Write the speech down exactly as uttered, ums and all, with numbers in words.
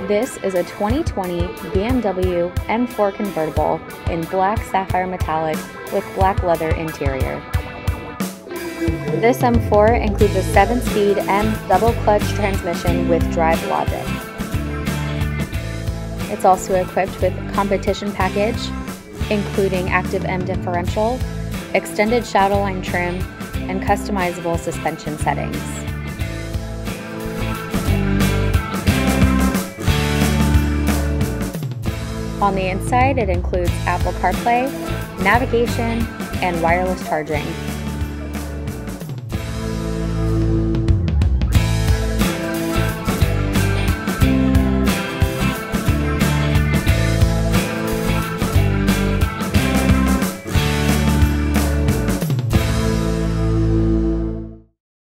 This is a twenty twenty B M W M four Convertible in black sapphire metallic with black leather interior. This M four includes a seven speed M double clutch transmission with drive logic. It's also equipped with competition package, including active M differential, extended shadow line trim, and customizable suspension settings. On the inside, it includes Apple CarPlay, navigation, and wireless charging.